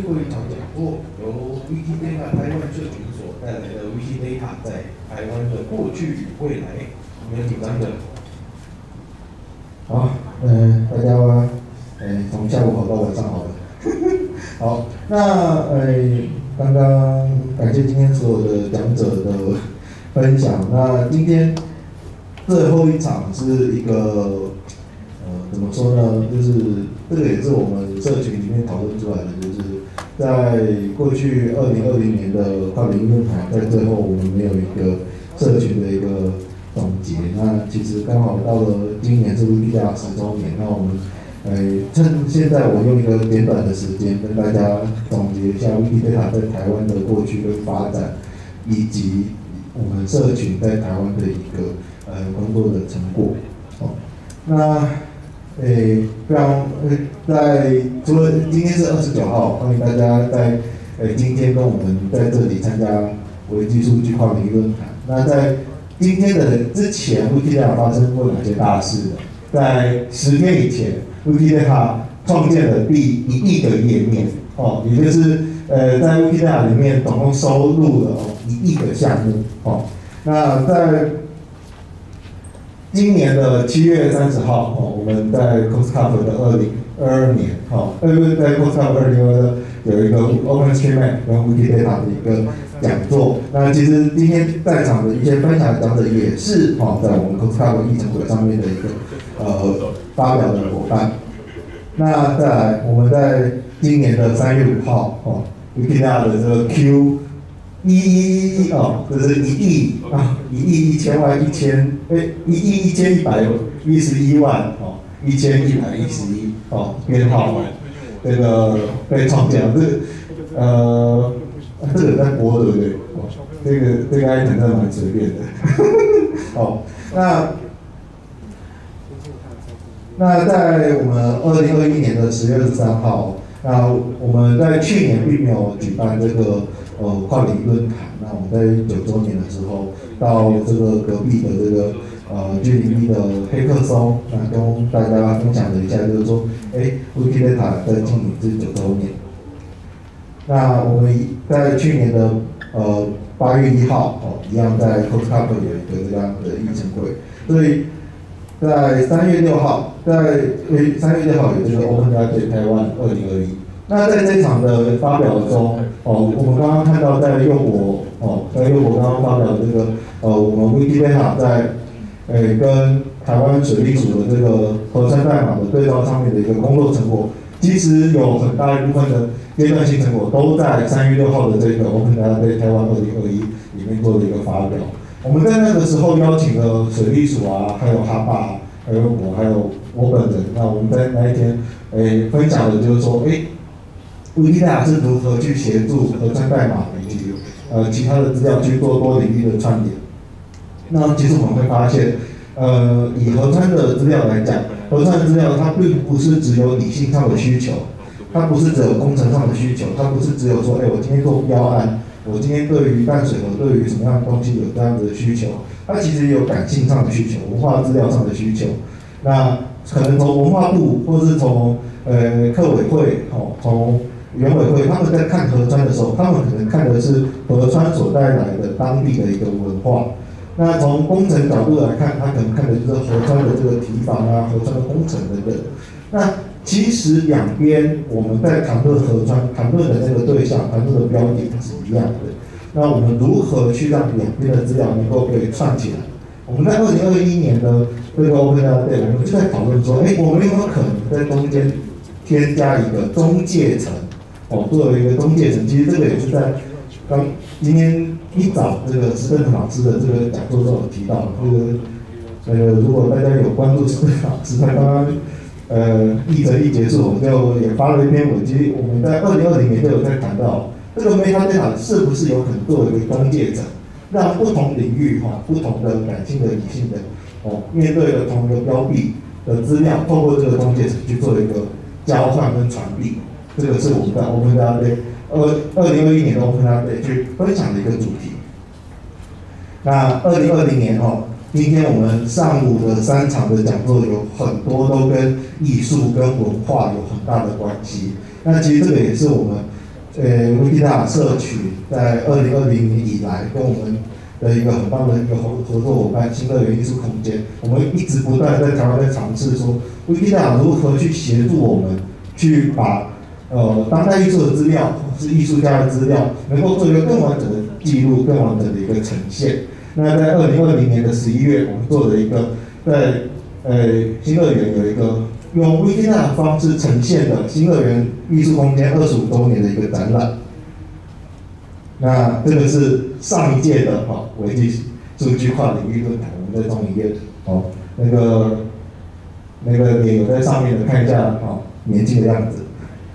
后一场讲座由 Wikidata 台湾社群所带来的 Wikidata 在台湾的过去与未来。我们请张的。 好，大家从下午好到晚上好了。好，那刚刚感谢今天所有的讲者的分享。那今天最后一场是一个怎么说呢？就是这个也是我们社群里面讨论出来的，就是在过去2020年的跨领域论坛，在最后我们没有一个社群的一个总结。那其实刚好到了今年是 Wikidata 10周年，那我们趁现在我用一个简短的时间跟大家总结一下 Wikidata 在台湾的过去跟发展，以及我们社群在台湾的一个工作的成果。那非常在除了今天是29号，欢迎大家在今天跟我们在这里参加微基数据跨领域论坛。那在今天的之前 ，Wikidata 发生过哪些大事？在10天以前 ，Wikidata 创建了第1亿个页面，也就是在 Wikidata 里面总共收录了1亿个项目，那在今年的7月30号，我们在 COSCUP 的2022年，在 COSCUP 2022有一个 OpenStreetMap 跟 Wikidata 的一个讲座。那其实今天在场的一些分享讲者也是在我们 COSCUP 议程轨上面的一个发表的伙伴。那再来，我们在今年的3月5号，Wikidata 的这个 Q111就是1亿1亿1000万1亿1111万1111编号这个被创建了，这个在播对不对？这个还真的蛮随便的。那在我们2021年的10月23号，那我们在去年并没有举办这个跨领域论坛。那我们在9周年的时候，到这个隔壁的这个G01的黑客松，那跟大家分享了一下，就是说，Wikidata 在今年是9周年。那我们在去年的8月1号，一样在 COSCUP 有一个这样的议程会，所以在3月6号，有这个 Open Data Taiwan 2021。那在这场的发表中，我们刚刚看到在右国刚刚发表的这个我们 Wikidata 在跟台湾水利署的这个核酸代码的对照上面的一个工作成果，其实有很大一部分的阶段性成果都在3月6号的这个 Open Data Taiwan 2021里面做的一个发表。我们在那个时候邀请了水利署还有哈巴，还有我本人。那我们在那一天分享的就是说Wikidata 是如何去协助核酸代码以及其他的资料去做多领域的串联。那其实我们会发现，以核酸的资料来讲，核酸的资料它并不是只有理性上的需求，它不是只有工程上的需求，它不是只有说，我今天做标案，我今天对于淡水河对于什么样的东西有这样子的需求，它其实也有感性上的需求，文化资料上的需求。那可能从文化部或是从客委会，从原委会，他们在看核酸的时候，他们可能看的是核酸所带来的当地的一个文化。那从工程角度来看，他可能看的就是核酸的这个堤防核酸的工程等等。那其实两边我们在谈论核酸，谈论的那个对象，谈论的标的是一样的。那我们如何去让两边的资料能够被串起来？我们在2021年的这个 Open Data Day， 我们就在讨论说，我们有没有可能在中间添加一个中介层？作为一个中介层，其实这个也是在今天一早这个石正老师的这个讲座中有提到，如果大家有关注石正老师，他刚刚议程一结束，我就也发了一篇文，其实我们在2020年就有在谈到这个 Metadata 是不是有可能作为一个中介层，让不同领域不同的感性的、理性的面对了同一个标的的资料，透过这个中介层去做一个交换跟传递。这个是我们在 Open Data Day 2021年的 Open Data Day 去分享的一个主题。那2020年今天我们上午的3场的讲座有很多都跟艺术跟文化有很大的关系。那其实这个也是我们 Wikidata 社群在2020年以来跟我们的一个很棒的一个合作伙伴新乐园艺术空间，我们一直不断在台湾在尝试说 Wikidata 如何去协助我们去把当代艺术的资料或是艺术家的资料能够做一个更完整的记录、更完整的一个呈现。那在2020年的11月，我们做了一个在新乐园有一个用 Wikidata 方式呈现的新乐园艺术空间25周年的一个展览。那这个是上一届的维基数据跨领域论坛，我们在中一页那个也有在上面的看一下年轻的样子。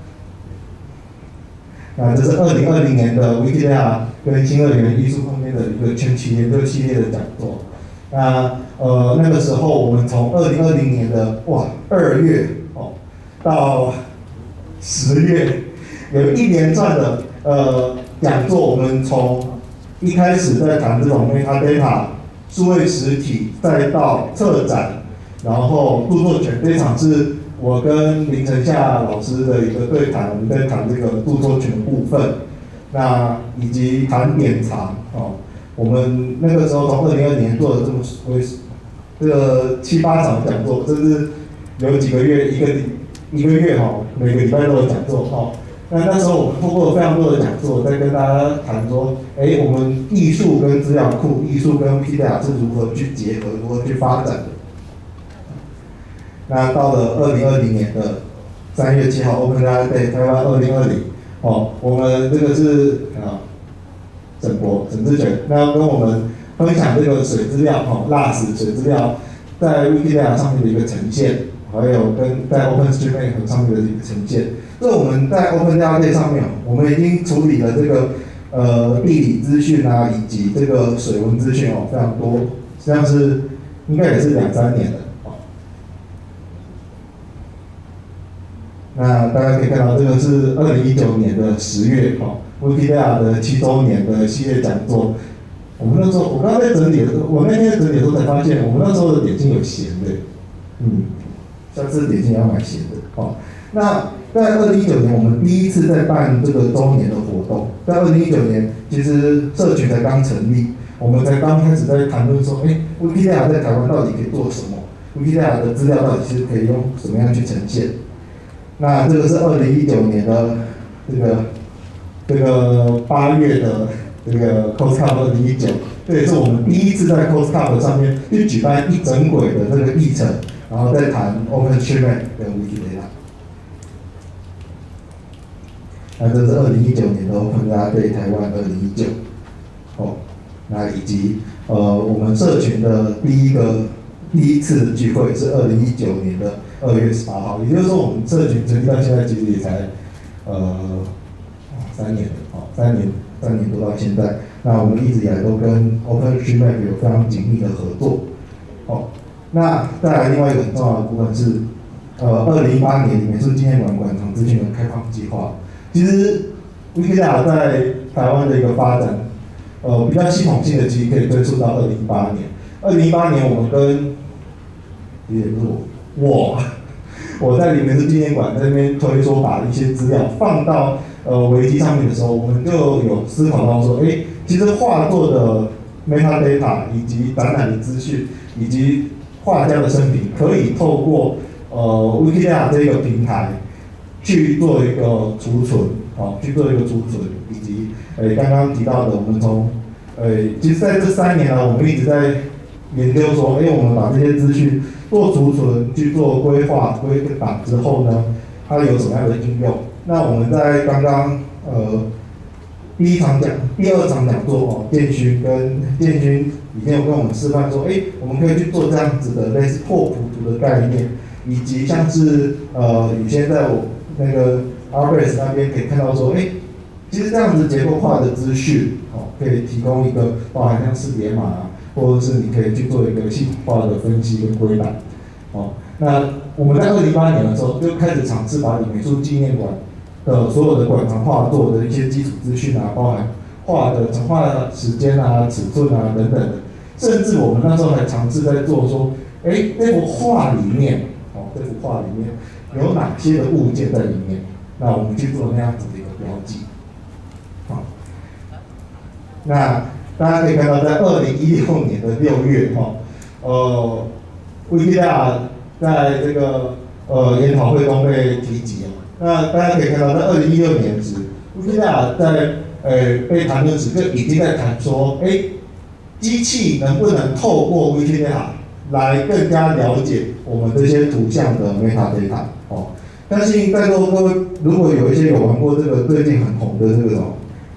那这是2020年的 Wikidata 跟新乐园艺术空间的一个全期研究系列的讲座。那个时候我们从2020年的2月到10月，有一连串的讲座，我们从一开始在谈这种 metadata 数位实体，再到策展，然后著作权，这场是我跟林晨夏老师的一个对谈，我们在谈这个著作权的部分，那以及谈典藏我们那个时候从2020年做了这个7、8场讲座，甚至有几个月一个月每个礼拜都有讲座那时候我们透过非常多的讲座，在跟大家谈说，我们艺术跟资料库、艺术跟 Wikidata 是如何去结合、如何去发展的。那到了2020年的3月7号 ，Open Data Day 台湾2020，我们这个是沈志全，那跟我们分享这个水资料，LAS 水资料在 Wikidata 上面的一个呈现，还有跟在 OpenStreetMap 上面的一个呈现。这我们在 Open Data Day 上面，我们已经处理了这个地理资讯以及这个水文资讯非常多，实际上是应该也是2、3年了那大家可以看到，这个是2019年的10月Wikidata 的7周年的系列讲座。我们那时候，我刚刚在整理的时候，我那天在整理的时候才发现，我们那时候的点心有咸的，下次点心也要买咸的那在2019年，我们第一次在办这个周年的活动。在2019年，其实社群才刚成立，我们才刚开始在谈论说，Wikidata 在台湾到底可以做什么 ？Wikidata 的资料到底是可以用什么样去呈现？那这个是2019年的这个8月的这个 COSCUP 2019，这也是我们第一次在 COSCUP 上面去举办一整轨的这个议程，然后再谈 OpenStreetMap 跟 Wikidata。那这是2019年的 Open Data Day 台湾2019，那以及我们社群的第一次的聚会是2019年的2月18号，也就是说我们社群成立到现在其实也才3年了，3年多到现在。那我们一直以来都跟 OpenStreetMap 有非常紧密的合作。那再来另外一个很重要的部分是，2018年美术纪念馆馆藏资讯的开放计划。其实 Wikidata 在台湾的一个发展，比较系统性的其实可以追溯到2018年。2018年我们跟也不是我在美术纪念馆在那边推说把一些资料放到维基上面的时候，我们就有思考到说，其实画作的 metadata 以及展览的资讯，以及画家的生平，可以透过Wikidata 这个平台去做一个储存，以及刚刚提到的，我们从其实在这3年来，我们一直在研究说，我们把这些资讯做储存、去做规划、归档之后呢，它有什么样的应用？那我们在刚刚第2场讲座建勋已经有跟我们示范说，我们可以去做这样子的类似拓扑图的概念，以及像是以前在我那个 RBS 那边可以看到说，其实这样子结构化的资讯可以提供一个包含像识别码或者是你可以去做一个系统化的分析跟归档。那我们在2018年的时候就开始尝试把美术纪念馆的所有的馆藏画作的一些基础资讯包含画的成画时间尺寸等等的，甚至我们那时候还尝试在做说，这幅画里面有哪些的物件在里面？那我们去做那样子的一个标记。 那大家可以看到，在2016年的6月，Wikipedia 在这个研讨会中被提及哦。那大家可以看到，在2016年时，Wikipedia 在被谈论时就已经在谈说，机器能不能透过 Wikipedia 来更加了解我们这些图像的 metadata 哦。相信在座各位如果有一些有玩过这个最近很红的这种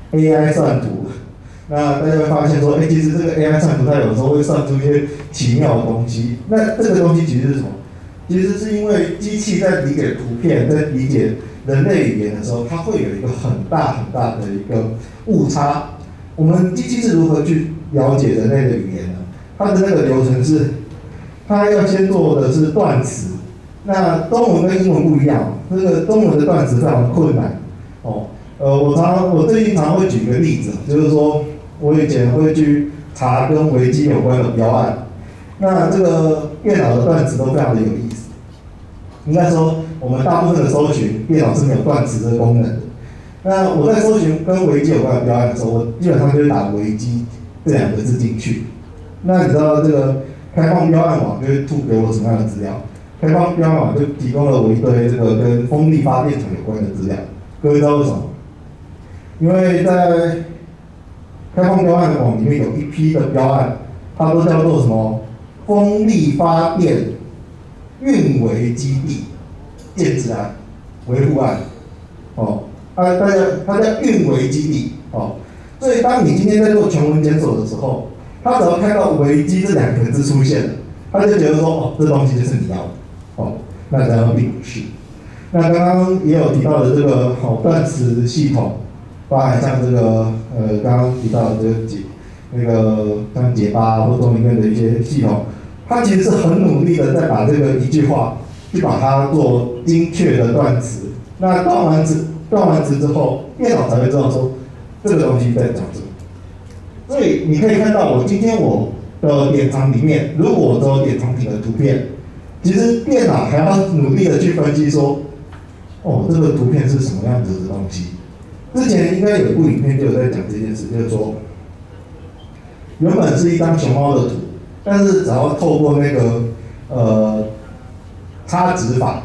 AI 算图，那大家会发现说，其实这个 AI 算图它有时候会算出一些奇妙的东西。那这个东西其实是什么？其实是因为机器在理解图片、在理解人类语言的时候，它会有一个很大很大的一个误差。我们机器是如何去了解人类的语言呢？它的那个流程是，它要先做的是断词。那中文跟英文不一样，这个中文的断词非常的困难哦。我最近常会举一个例子，就是说我以前会去查跟维基有关的标案，那这个电脑的断词都非常的有意思。应该说，我们大部分的搜寻电脑是没有断词的功能的。那我在搜寻跟维基有关的标案的时候，我基本上就是打维基这2个字进去。那你知道这个开放标案网就会吐给我什么样的资料？开放标案网就提供了我一堆这个跟风力发电厂有关的资料。各位知道为什么？因为在开放标案网里面有一批的标案，它都叫做什么风力发电运维基地建制案、维护案，它叫运维基地，所以当你今天在做全文检索的时候，它只要看到维基这2个字出现了，它就觉得说，这东西就是你要的。那当然并不是。那刚刚也有提到的这个断词系统，包含像这个刚刚提到的这个像解巴或中文的一些系统，它其实是很努力的在把这个一句话去把它做精确的断词。那断完词之后，电脑才会知道说这个东西在讲什么。所以你可以看到，今天我的典藏里面，如果我只有典藏品的图片，其实电脑还要努力的去分析说，这个图片是什么样子的东西。之前应该有一部影片就有在讲这件事，就是说，原本是一张熊猫的图，但是只要透过那个差值法，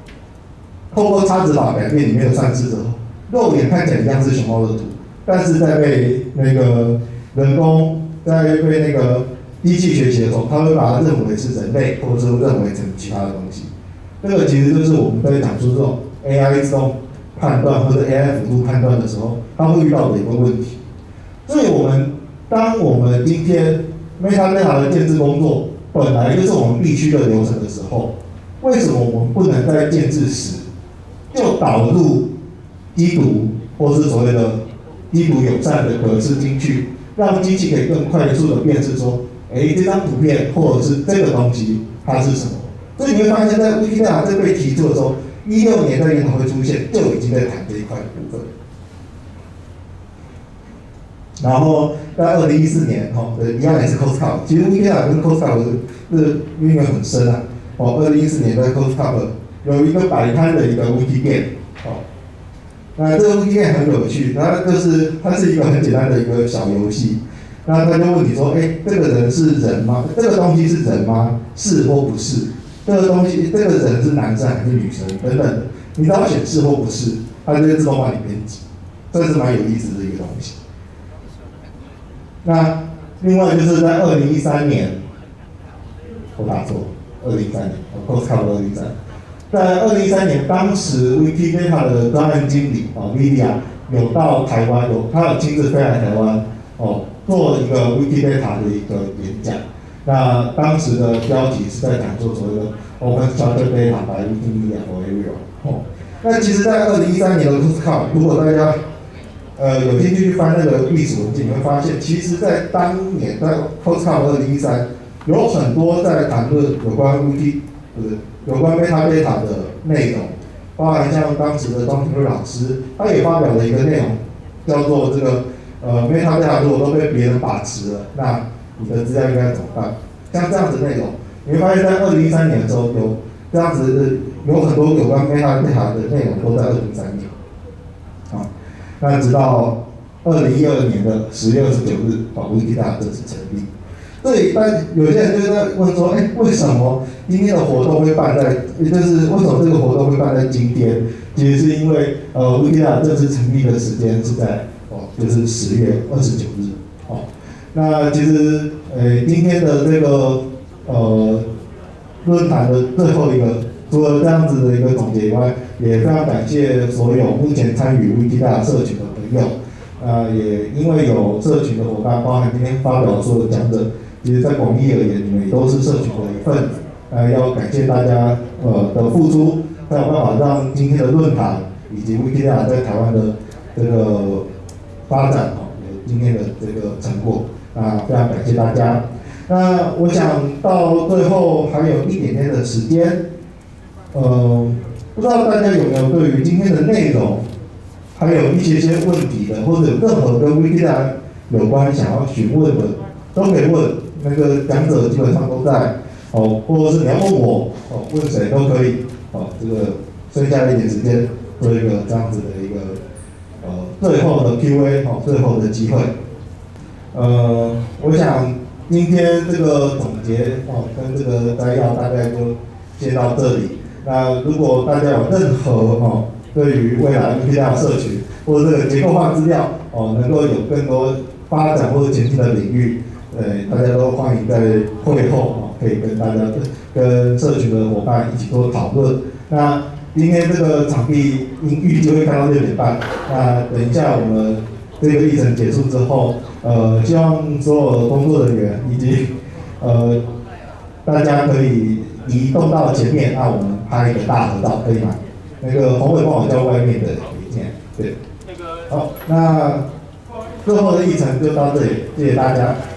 改变里面的算式之后，肉眼看起来一样是熊猫的图，但是在被那个人工在被那个机器学习的时候，它会把它认为是人类，或者说认为成其他的东西。这个其实就是我们在讲述这种 AI 自动判断或者 AI 辅助判断的时候，它会遇到的一个问题。所以当我们今天 metadata 的建制工作本来就是我们必须的流程的时候，为什么我们不能在建制时就导入机读或是所谓的机读友善的格式进去，让机器可以更快速的辨识说，这张图片或者是这个东西它是什么？所以你会发现，在 Wikipedia 这被提出的时候，16年在研讨会出现，就已经在谈这一块的部分。然后在2014年，一样也是 COSCUP， 其实 Wikipedia 跟 COSCUP 是渊源很深啊。2014年在 COSCUP 有一个摆摊的一个 Wikigame， 那这个 Wikigame 很有趣，它是一个很简单的一个小游戏。那他就问你说，这个人是人吗？这个东西是人吗？是或不是？这个人是男生还是女生？等等的，你只要选是或不是，它就会自动帮你编辑，这是蛮有意思的一个东西。那另外就是在2013年，我打错，2013年，COSCUP 2013，在2013年，当时 Wikidata 的专案经理Lydia 有到台湾，他有亲自飞来台湾，做一个 Wikidata 的一个演讲。那当时的标题是在讲做所谓的 Open Structured Data by Wikimedia for Everyone。那其实，在2013年的 COSCUP， 如果大家有兴趣去翻那个历史文件，你会发现，其实，在当年在 COSCUP 2013，有很多在谈论有关 metadata 的内容，包含像当时的庄廷瑞老师，他也发表了一个内容，叫做这个metadata 如果都被别人把持了，那你的资料应该怎么办？像这样子的内容，你会发现在2013年的时候有这样子的，有很多有关 metadata 的内容都在2013年。那直到 2012年的10月29日，Wikidata正式成立。所以，但有些人就在问说，为什么今天的活动会办在，也就是为什么这个活动会办在今天？其实是因为Wikidata正式成立的时间是在就是10月29日。那其实今天的这个论坛的最后一个，除了这样子的一个总结以外，也非常感谢所有目前参与 Wikidata 社群的朋友。也因为有社群的伙伴，包含今天发表所有的讲者，其实在广义而言，你们也都是社群的一份子。要感谢大家的付出，才有办法让今天的论坛以及 Wikidata 在台湾的这个发展有今天的这个成果。非常感谢大家。那我想到最后还有一点点的时间，不知道大家有没有对于今天的内容，还有一些问题的，或者任何跟 Wikidata 有关想要询问的，都可以问。那个讲者基本上都在，或者是你要问我，问谁都可以。这个剩下的一点时间，做一个这样子的一个最后的 Q&A， 最后的机会。我想今天这个总结跟这个摘要大概就先到这里。那如果大家有任何对于未来 Wikidata 社群或者这个结构化资料能够有更多发展或者前进的领域，大家都欢迎在会后可以跟大家跟社群的伙伴一起做讨论。那今天这个场地预计会开到6点半。那等一下我们这个议程结束之后，希望所有的工作人员以及大家可以移动到前面，那我们拍一个大合照，可以吗？那个宏伟帮我叫外面的一件，对。好，那最后的议程就到这里，谢谢大家。